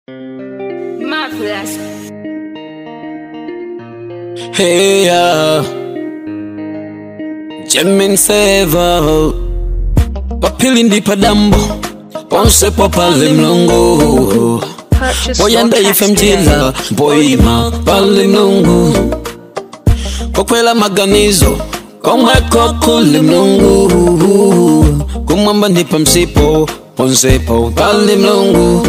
Marvelous. Hey, Jemin Seva Papili ndipa dambo Ponse popale mlungu Boyanda ifemjila Boima pale mlungu Kokwela maganizo Komweko kule mlungu Kumamba ndipa msipo Ponse popale mlungu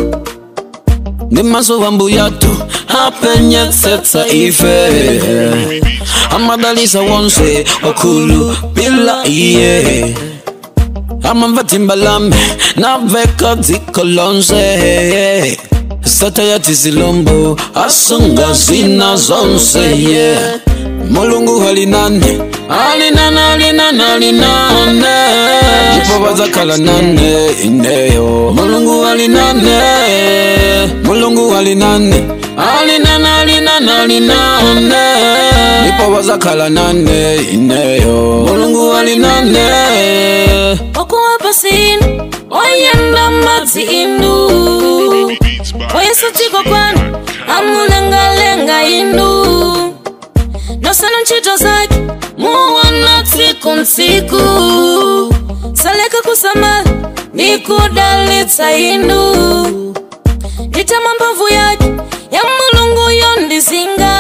Nimaso wambu yatu Hapenye setsa ife Amadalisa wonse Okulu bila iye Amambatimbalame Naveka dikolonse Sata ya tizilombo Asunga zina zonse yeah. Mulungu halinane Alinana alinana alinane Jipowaza kala nane Indeyo Mulungu halinane Mulungu halinane Alinana alinana alinane Jipowaza kala nane Indeyo Mulungu halinane Okuwa pasini Oyenda mati indu Oyesu tiko kwani Amulenga lenga indu Nosana nchito zaki Muwana tiku ntiku Saleka kusamala Nikudalita indu Itama mbavu yaki Ya mulungu yondizinga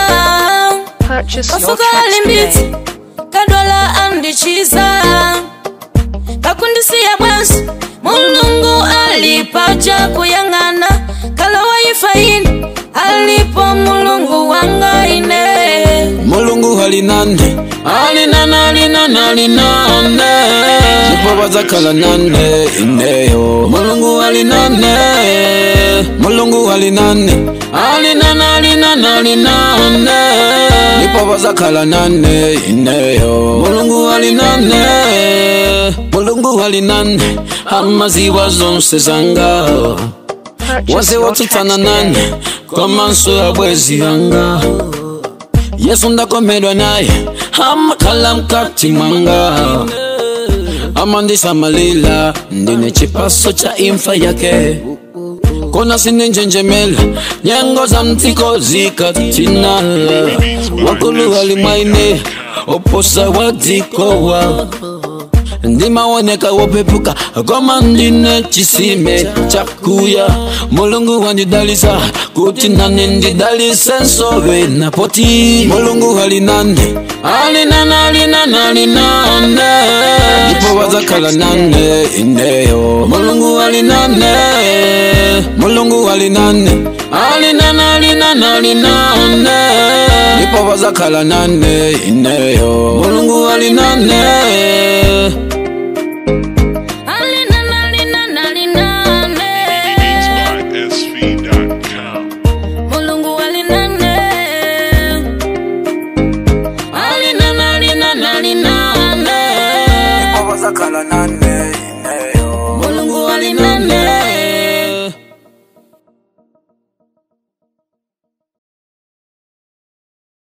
Kafuka alimbiti Kadwala andichiza Kakundisi ya bwansi Mulungu alipaja kuyangana Kalawa ifaini Alipo mulungu wangaine Mulungu halinane Alinana alinana alinane Jipowaza kala nane Indeyo Mulungu halinane Mulungu halinane Alinana alinana alinane Jipowaza kala nane Indeyo Mulungu halinane Mulungu halinane Amaziwa zonse zanga Waze watutana nane Kwa manso ya bwezi hanga Yesu ndakomedwa naye Amakala mkati manga Amandisa malila Ndine chipaso cha imfa yake Kona sine njenjemela Nyengo za mtiko zikatina Wakulu halimaine Oposa wadikowa Ndima woneka wopepuka Goma ndine chisime chakuya Mulungu wandidalisa Kutinane ndidalise nsowe na poti Mulungu halinane Alinana alinana alinane Jipowaza kala nane Indeyo Mulungu halinane Mulungu halinane Alinana alinana alinane Jipowaza kala nane Indeyo Mulungu halinane